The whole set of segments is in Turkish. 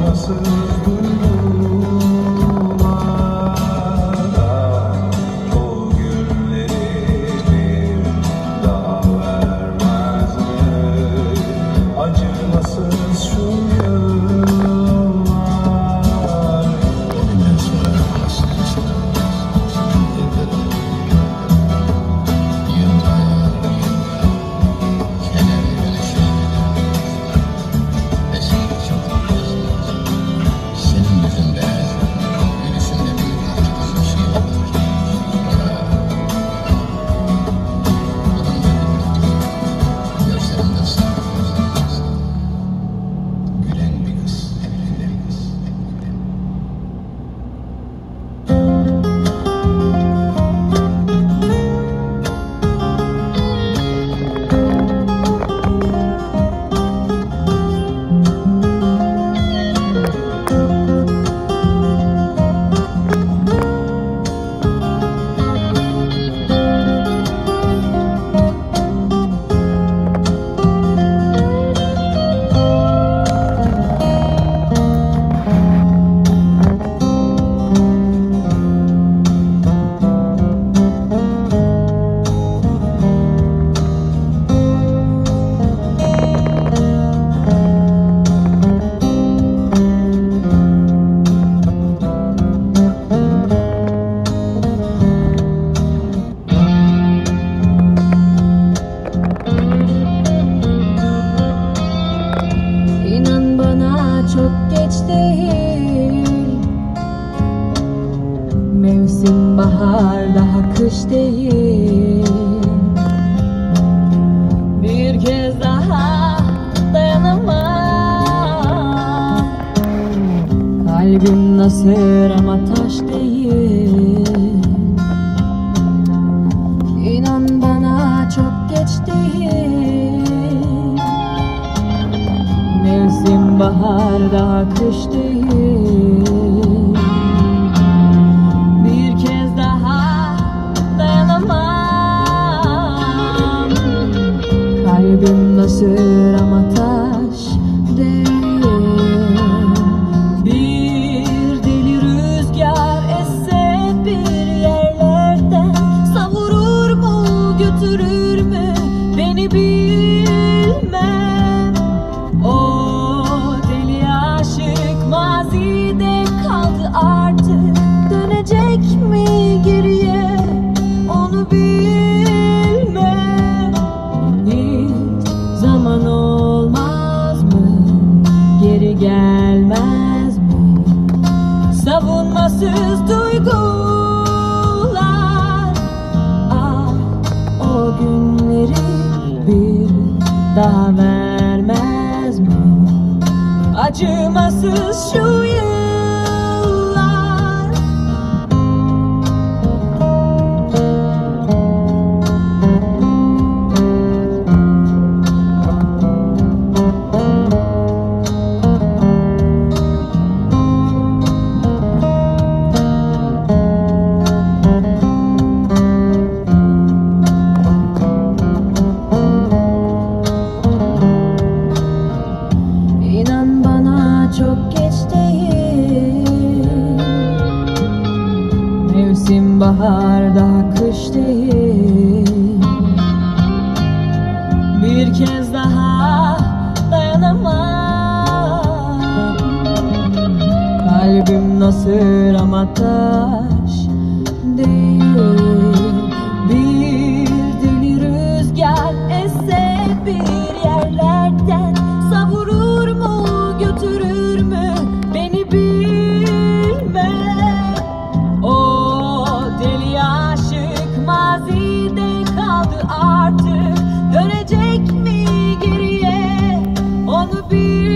bahar daha kış değil. Bir kez daha dayanamam. Kalbim nasır ama taş değil. İnan bana çok geç değil. Mevsim bahar daha kış değil. Bir kez daha dayanamam. Kalbim nasır ama taş değil. Bir deli rüzgar esse bir yerlerden, savurur mu götürür mü beni bilmem. O deli aşık mazide kaldı artık, dönecek mi geriye onu bilmem. Hiç zaman olmaz mı, geri gelmez mi? Savunmasız duygular, ah o günleri bir daha vermez mi? Acımasız şu yıllar. İnan bana çok geç değil. Mevsim bahar daha kış değil. Bir kez daha dayanamam. Kalbim nasır ama taş değil. Bir deli rüzgar esse bir yerlerden, savurur mu götürür mü beni bilmem. O deli aşık mazide kaldı artık, dönecek mi geriye onu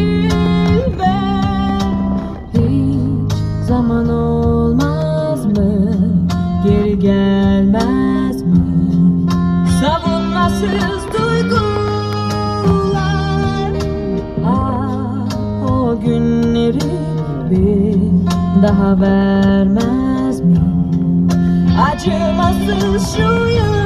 bilmem. Hiç zaman olmaz mı, geri gelmez mi? Savunmasız duygular, ah o günleri bir daha vermez mi? Acımasız şu yıllar.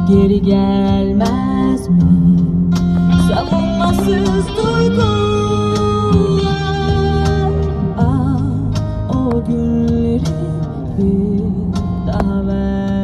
geri gelmez mi? Savunmasız duygular, ah, o günleri bir daha ver.